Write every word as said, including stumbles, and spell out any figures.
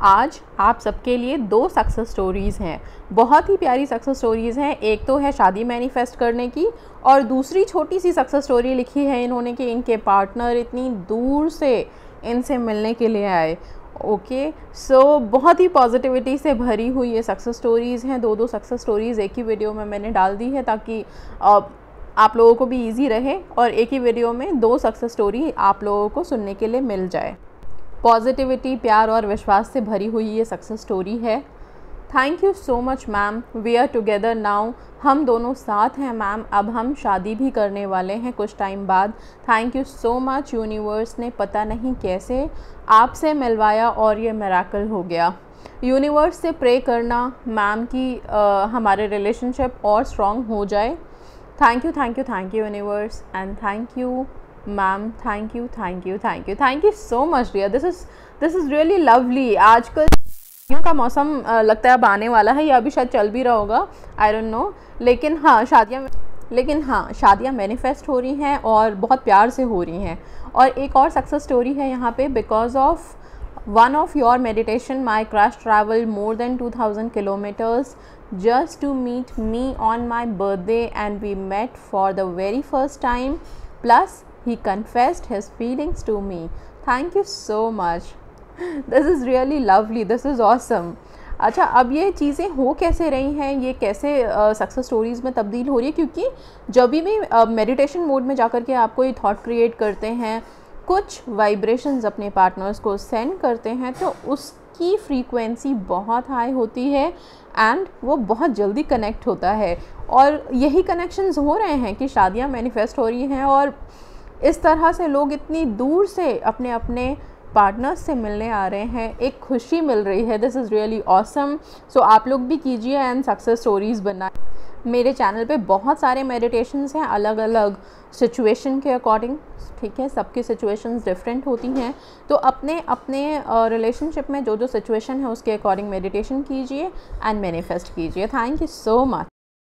आज आप सबके लिए दो सक्सेस स्टोरीज़ हैं, बहुत ही प्यारी सक्सेस स्टोरीज़ हैं। एक तो है शादी मैनिफेस्ट करने की और दूसरी छोटी सी सक्सेस स्टोरी लिखी है इन्होंने कि इनके पार्टनर इतनी दूर से इनसे मिलने के लिए आए। ओके सो बहुत ही पॉजिटिविटी से भरी हुई ये सक्सेस स्टोरीज़ हैं। दो दो सक्सेस स्टोरीज़ एक ही वीडियो में मैंने डाल दी है ताकि आप लोगों को भी इजी रहे और एक ही वीडियो में दो सक्सेस स्टोरी आप लोगों को सुनने के लिए मिल जाए। पॉजिटिविटी, प्यार और विश्वास से भरी हुई ये सक्सेस स्टोरी है। Thank you so much ma'am, we are together now. हम दोनों साथ हैं मैम, अब हम शादी भी करने वाले हैं कुछ टाइम बाद। Thank you so much, universe ने पता नहीं कैसे आपसे मिलवाया और ये मिरेकल हो गया। यूनिवर्स से प्रे करना मैम की आ, हमारे रिलेशनशिप और स्ट्रॉन्ग हो जाए। Thank you thank you thank you universe and thank you ma'am, thank you thank you thank you thank you so much dear. This is this is really lovely. आजकल शादियों का मौसम लगता है अब आने वाला है या अभी शायद चल भी रहा होगा, आई डोंट नो। लेकिन हाँ शादियाँ लेकिन हाँ शादियाँ मैनिफेस्ट हो रही हैं और बहुत प्यार से हो रही हैं। और एक और सक्सेस स्टोरी है यहाँ पे। Because of one of your meditation, my crush traveled more than two thousand kilometers just to meet me on my birthday, and we met for the very first time. Plus, he confessed his feelings to me. Thank you so much. This is really lovely. This is awesome. अच्छा, अब ये चीज़ें हो कैसे रही हैं, ये कैसे सक्सेस स्टोरीज़ में तब्दील हो रही है? क्योंकि जब भी मेडिटेशन मोड में जाकर के आप कोई थॉट क्रिएट करते हैं, कुछ वाइब्रेशंस अपने पार्टनर्स को सेंड करते हैं, तो उसकी फ्रीक्वेंसी बहुत हाई होती है एंड वो बहुत जल्दी कनेक्ट होता है। और यही कनेक्शंस हो रहे हैं कि शादियां मैनिफेस्ट हो रही हैं और इस तरह से लोग इतनी दूर से अपने अपने पार्टनर्स से मिलने आ रहे हैं, एक खुशी मिल रही है। This is really awesome. So आप लोग भी कीजिए एंड सक्सेस स्टोरीज़ बनाएं। मेरे चैनल पे बहुत सारे मेडिटेशंस हैं अलग अलग सिचुएशन के अकॉर्डिंग, ठीक है, सबकी सिचुएशंस डिफरेंट होती हैं। तो अपने अपने रिलेशनशिप में जो जो सिचुएशन है उसके अकॉर्डिंग मेडिटेशन कीजिए एंड मैनिफेस्ट कीजिए। Thank you so much.